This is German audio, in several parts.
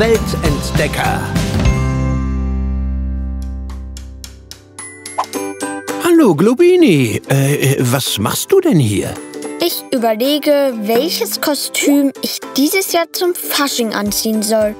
Weltentdecker. Hallo, Globini. Was machst du denn hier? Ich überlege, welches Kostüm ich dieses Jahr zum Fasching anziehen soll.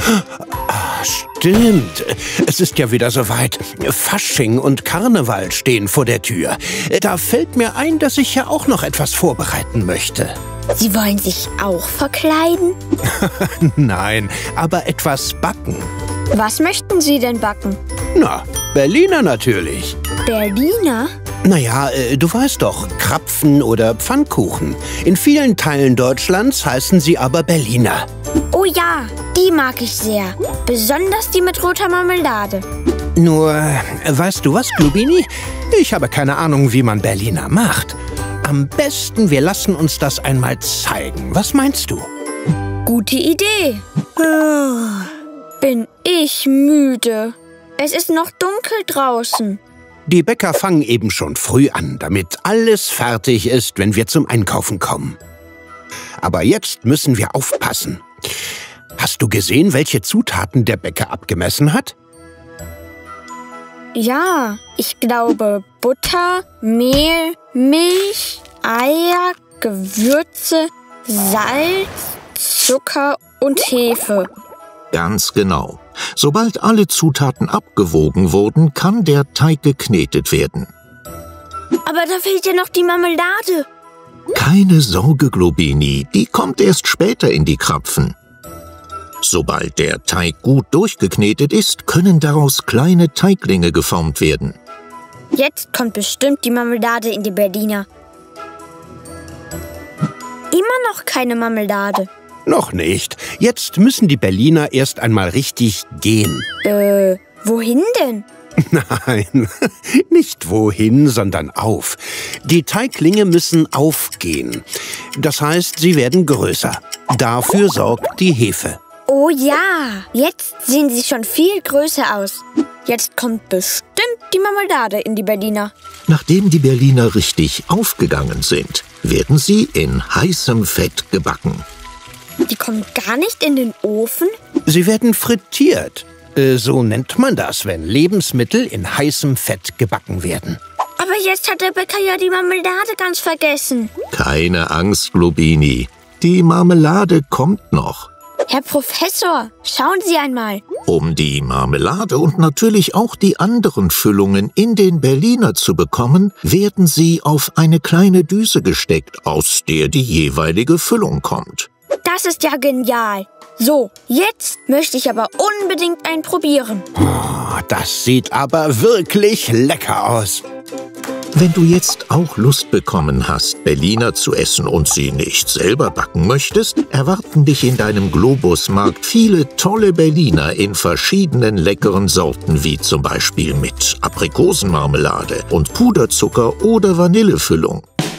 Stimmt. Es ist ja wieder soweit. Fasching und Karneval stehen vor der Tür. Da fällt mir ein, dass ich ja auch noch etwas vorbereiten möchte. Sie wollen sich auch verkleiden? Nein, aber etwas backen. Was möchten Sie denn backen? Na, Berliner natürlich. Berliner? Naja, du weißt doch, Krapfen oder Pfannkuchen. In vielen Teilen Deutschlands heißen sie aber Berliner. Oh ja, die mag ich sehr. Besonders die mit roter Marmelade. Nur, weißt du was, Globini? Ich habe keine Ahnung, wie man Berliner macht. Am besten, wir lassen uns das einmal zeigen. Was meinst du? Gute Idee. Bin ich müde. Es ist noch dunkel draußen. Die Bäcker fangen eben schon früh an, damit alles fertig ist, wenn wir zum Einkaufen kommen. Aber jetzt müssen wir aufpassen. Hast du gesehen, welche Zutaten der Bäcker abgemessen hat? Ja, ich glaube Butter, Mehl, Milch, Eier, Gewürze, Salz, Zucker und Hefe. Ganz genau. Sobald alle Zutaten abgewogen wurden, kann der Teig geknetet werden. Aber da fehlt ja noch die Marmelade. Keine Sorge, Globini, die kommt erst später in die Krapfen. Sobald der Teig gut durchgeknetet ist, können daraus kleine Teiglinge geformt werden. Jetzt kommt bestimmt die Marmelade in die Berliner. Immer noch keine Marmelade. Noch nicht. Jetzt müssen die Berliner erst einmal richtig gehen. Wohin denn? Nein, nicht wohin, sondern auf. Die Teiglinge müssen aufgehen. Das heißt, sie werden größer. Dafür sorgt die Hefe. Oh ja, jetzt sehen sie schon viel größer aus. Jetzt kommt bestimmt die Marmelade in die Berliner. Nachdem die Berliner richtig aufgegangen sind, werden sie in heißem Fett gebacken. Die kommen gar nicht in den Ofen? Sie werden frittiert. So nennt man das, wenn Lebensmittel in heißem Fett gebacken werden. Aber jetzt hat der Bäcker ja die Marmelade ganz vergessen. Keine Angst, Globini. Die Marmelade kommt noch. Herr Professor, schauen Sie einmal. Um die Marmelade und natürlich auch die anderen Füllungen in den Berliner zu bekommen, werden sie auf eine kleine Düse gesteckt, aus der die jeweilige Füllung kommt. Das ist ja genial. So, jetzt möchte ich aber unbedingt einen probieren. Oh, das sieht aber wirklich lecker aus. Wenn du jetzt auch Lust bekommen hast, Berliner zu essen und sie nicht selber backen möchtest, erwarten dich in deinem Globusmarkt viele tolle Berliner in verschiedenen leckeren Sorten, wie zum Beispiel mit Aprikosenmarmelade und Puderzucker oder Vanillefüllung.